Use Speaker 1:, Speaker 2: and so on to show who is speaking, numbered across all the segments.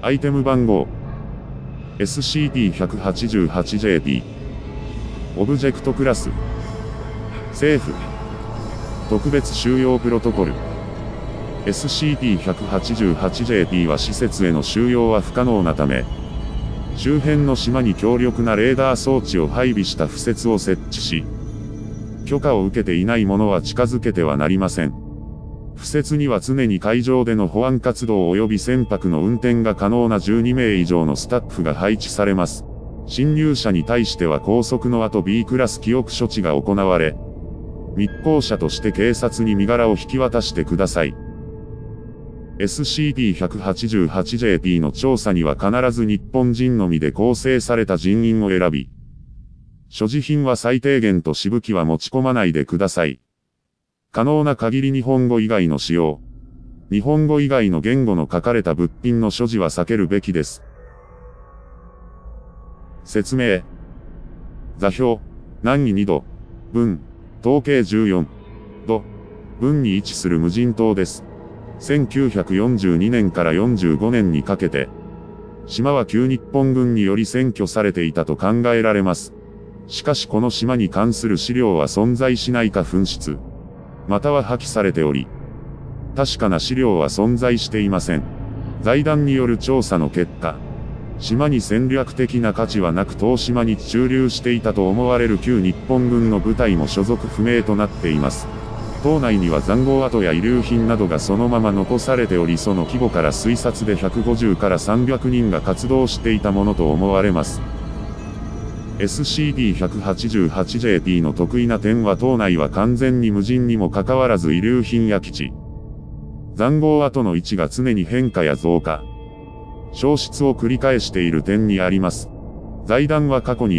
Speaker 1: アイテム番号 SCP-188JP オブジェクトクラス政府特別収容プロトコル SCP-188JP は施設への収容は不可能なため、周辺の島に強力なレーダー装置を配備した敷設を設置し、許可を受けていない者は近づけてはなりません。敷設には常に海上での保安活動及び船舶の運転が可能な12名以上のスタッフが配置されます。侵入者に対しては拘束の後 B クラス記憶処置が行われ、密航者として警察に身柄を引き渡してください。SCP-188JP の調査には必ず日本人のみで構成された人員を選び、所持品は最低限と私武器は持ち込まないでください。可能な限り日本語以外の使用。日本語以外の言語の書かれた物品の所持は避けるべきです。説明。座標、南緯2度、分、東経14度、分に位置する無人島です。1942年から45年にかけて、島は旧日本軍により占拠されていたと考えられます。しかしこの島に関する資料は存在しないか紛失、または破棄されており、確かな資料は存在していません。財団による調査の結果、島に戦略的な価値はなく当島に駐留していたと思われる旧日本軍の部隊も所属不明となっています。島内には塹壕跡や遺留品などがそのまま残されておりその規模から推察で150から300人が活動していたものと思われます。SCP-188JP の得意な点は島内は完全に無人にもかかわらず遺留品や基地、塹壕跡の位置が常に変化や増加、消失を繰り返している点にあります。財団は過去に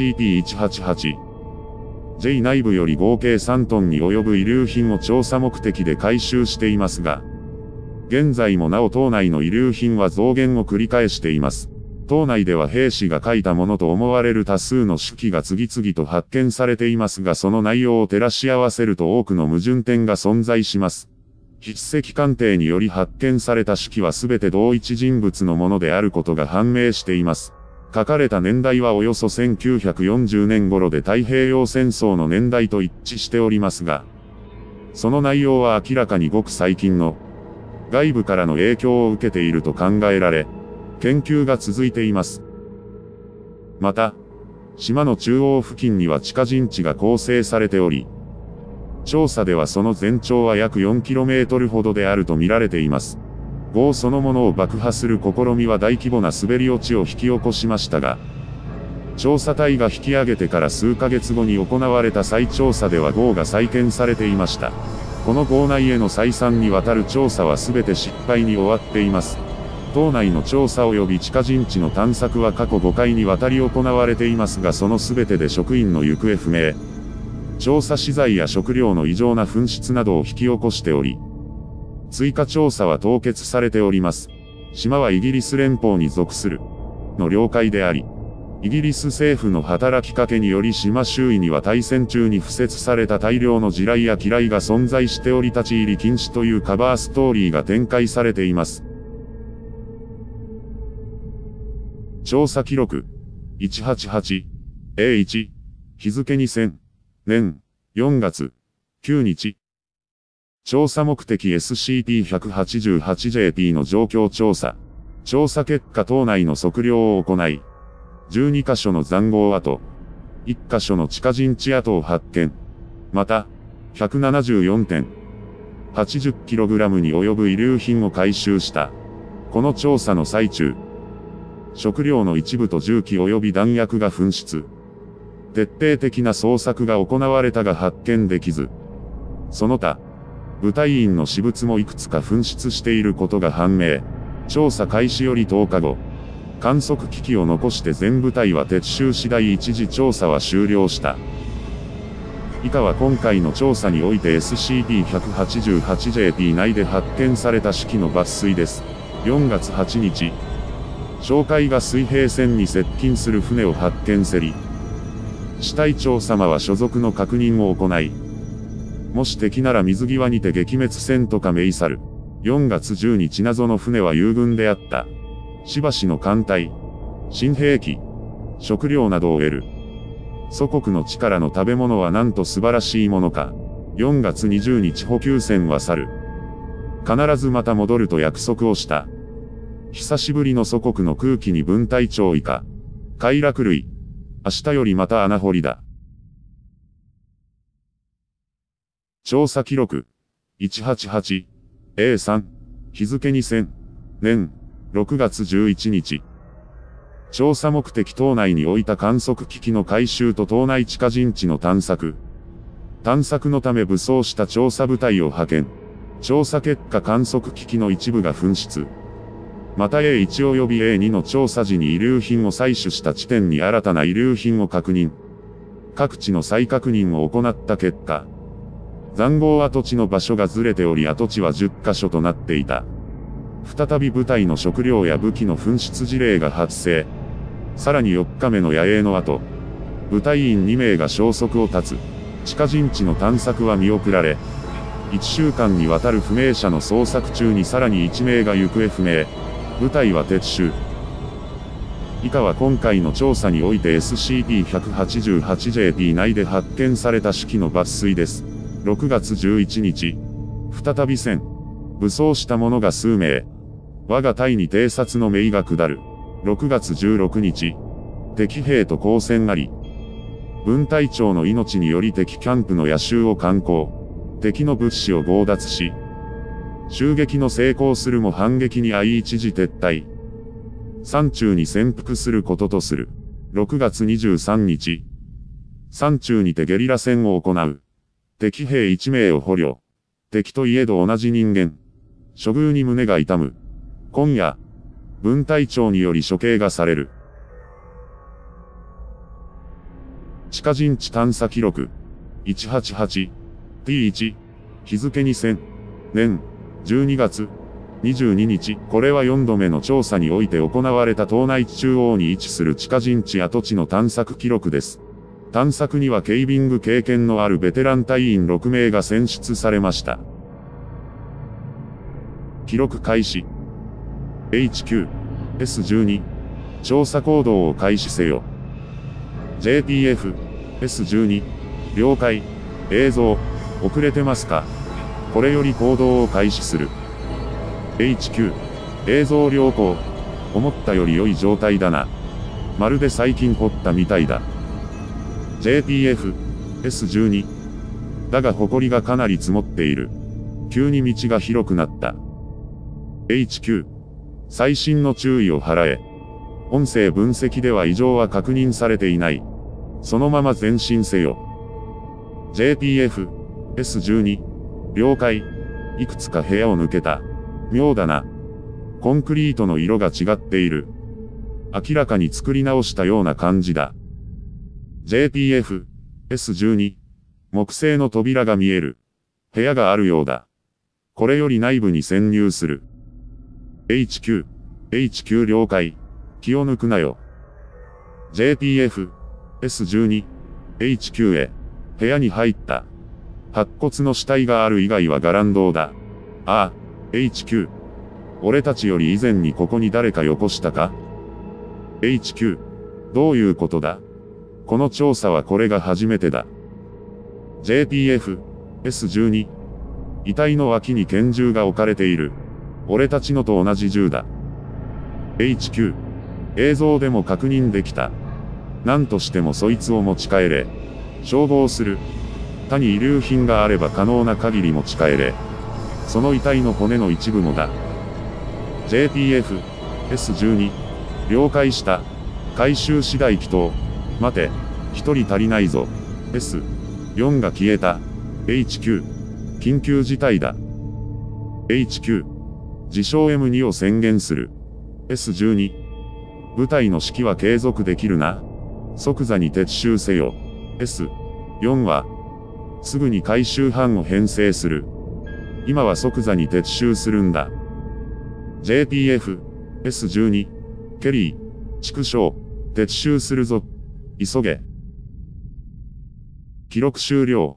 Speaker 1: SCP-188J 内部より合計3トンに及ぶ遺留品を調査目的で回収していますが、現在もなお島内の遺留品は増減を繰り返しています。島内では兵士が書いたものと思われる多数の手記が次々と発見されていますがその内容を照らし合わせると多くの矛盾点が存在します。筆跡鑑定により発見された手記はすべて同一人物のものであることが判明しています。書かれた年代はおよそ1940年頃で太平洋戦争の年代と一致しておりますが、その内容は明らかにごく最近の外部からの影響を受けていると考えられ、研究が続いています。また、島の中央付近には地下陣地が構成されており、調査ではその全長は約 4km ほどであると見られています。壕そのものを爆破する試みは大規模な滑り落ちを引き起こしましたが、調査隊が引き上げてから数ヶ月後に行われた再調査では壕が再建されていました。この壕内への再三にわたる調査は全て失敗に終わっています。島内の調査及び地下陣地の探索は過去5回にわたり行われていますがその全てで職員の行方不明、調査資材や食料の異常な紛失などを引き起こしており、追加調査は凍結されております。島はイギリス連邦に属するの領海であり、イギリス政府の働きかけにより島周囲には大戦中に敷設された大量の地雷や機雷が存在しており立ち入り禁止というカバーストーリーが展開されています。調査記録 188A1 日付2000年4月9日調査目的 SCP-188JP の状況調査調査結果島内の測量を行い12カ所の塹壕跡1カ所の地下陣地跡を発見また 174.80kg に及ぶ遺留品を回収したこの調査の最中食料の一部と銃器及び弾薬が紛失。徹底的な捜索が行われたが発見できず。その他、部隊員の私物もいくつか紛失していることが判明。調査開始より10日後。観測機器を残して全部隊は撤収次第一時調査は終了した。以下は今回の調査において SCP-188JP 内で発見された手記の抜粋です。4月8日。哨戒が水平線に接近する船を発見せり。支隊長様は所属の確認を行い。もし敵なら水際にて撃滅せんとかめい去る。4月10日謎の船は友軍であった。 しばしの艦隊、新兵器、食料などを得る。祖国の力の食べ物はなんと素晴らしいものか。4月20日補給船は去る。必ずまた戻ると約束をした。久しぶりの祖国の空気に分隊長以下。快楽類。明日よりまた穴掘りだ。調査記録。188。A3。日付2000年6月11日。調査目的島内に置いた観測機器の回収と島内地下陣地の探索。探索のため武装した調査部隊を派遣。調査結果観測機器の一部が紛失。また A1 及び A2 の調査時に遺留品を採取した地点に新たな遺留品を確認。各地の再確認を行った結果、塹壕跡地の場所がずれており跡地は10カ所となっていた。再び部隊の食料や武器の紛失事例が発生。さらに4日目の野営の後、部隊員2名が消息を絶つ。地下陣地の探索は見送られ、1週間にわたる不明者の捜索中にさらに1名が行方不明。部隊は撤収。以下は今回の調査において SCP-188JP 内で発見された手記の抜粋です。6月11日。再び戦。武装した者が数名。我が隊に偵察の命が下る。6月16日。敵兵と交戦あり。分隊長の命により敵キャンプの野襲を敢行。敵の物資を強奪し。襲撃の成功するも反撃に遭い一時撤退。山中に潜伏することとする。6月23日。山中にてゲリラ戦を行う。敵兵1名を捕虜。敵といえど同じ人間。処遇に胸が痛む。今夜、分隊長により処刑がされる。地下陣地探査記録。188。T1。日付2000年12月22日。これは4度目の調査において行われた島内地中央に位置する地下陣地跡地の探索記録です。探索にはケイビング経験のあるベテラン隊員6名が選出されました。記録開始。HQ、S12。調査行動を開始せよ。JPF、S12。了解。映像、遅れてますか？これより行動を開始する。HQ、映像良好。思ったより良い状態だな。まるで最近掘ったみたいだ。JPF、S12。だが埃がかなり積もっている。急に道が広くなった。HQ、細心の注意を払え。音声分析では異常は確認されていない。そのまま前進せよ。JPF、S12。了解。いくつか部屋を抜けた。妙だな。コンクリートの色が違っている。明らかに作り直したような感じだ。JPF、S12。木製の扉が見える。部屋があるようだ。これより内部に潜入する。HQ、HQ 了解。気を抜くなよ。JPF、S12。HQ へ。部屋に入った。白骨の死体がある以外は伽藍堂だ。ああ、HQ。俺たちより以前にここに誰かよこしたか？ HQ。どういうことだ？この調査はこれが初めてだ。JPF、S12。遺体の脇に拳銃が置かれている。俺たちのと同じ銃だ。HQ。映像でも確認できた。何としてもそいつを持ち帰れ。照合する。他に遺留品があれば可能な限り持ち帰れ。その遺体の骨の一部もだ。JPF、S12。了解した。回収次第祈祷。待て。一人足りないぞ。S4 が消えた。HQ。緊急事態だ。HQ。自称 M2 を宣言する。S12。部隊の指揮は継続できるな。即座に撤収せよ。S4 は、すぐに回収班を編成する。今は即座に撤収するんだ。JPF、S12。ケリー、畜生、撤収するぞ。急げ。記録終了。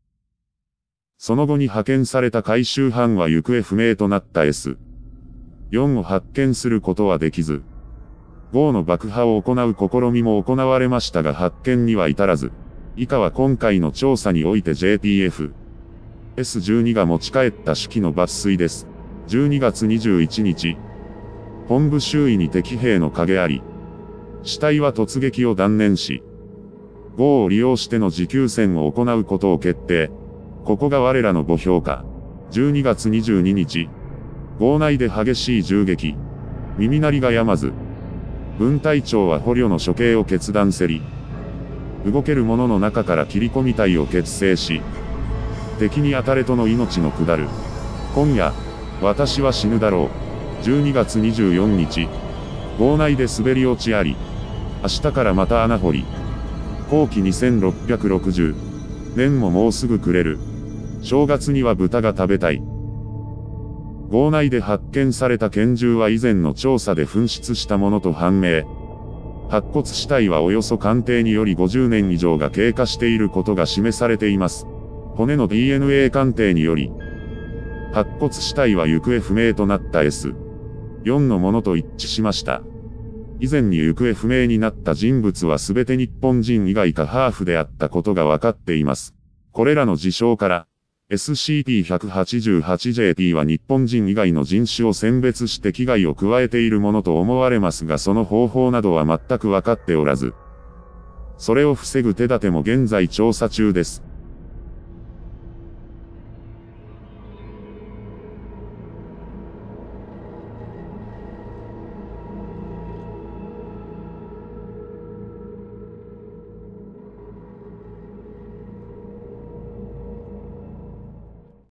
Speaker 1: その後に派遣された回収班は行方不明となった S。 4を発見することはできず、5の爆破を行う試みも行われましたが発見には至らず、以下は今回の調査において JTF-S12 が持ち帰った手記の抜粋です。12月21日、本部周囲に敵兵の影あり、死体は突撃を断念し、5を利用しての持久戦を行うことを決定。ここが我らのご評価。12月22日、5内で激しい銃撃。耳鳴りが止まず。分隊長は捕虜の処刑を決断せり。動ける者の中から切り込み隊を結成し、敵に当たれとの命の下る。今夜、私は死ぬだろう。12月24日、5内で滑り落ちあり。明日からまた穴掘り。後期2660年ももうすぐくれる。正月には豚が食べたい。壕内で発見された拳銃は以前の調査で紛失したものと判明。白骨死体はおよそ鑑定により50年以上が経過していることが示されています。骨の DNA 鑑定により、白骨死体は行方不明となった S4 のものと一致しました。以前に行方不明になった人物はすべて日本人以外かハーフであったことが分かっています。これらの事象から、SCP-188JT は日本人以外の人種を選別して危害を加えているものと思われますがその方法などは全く分かっておらず、それを防ぐ手立ても現在調査中です。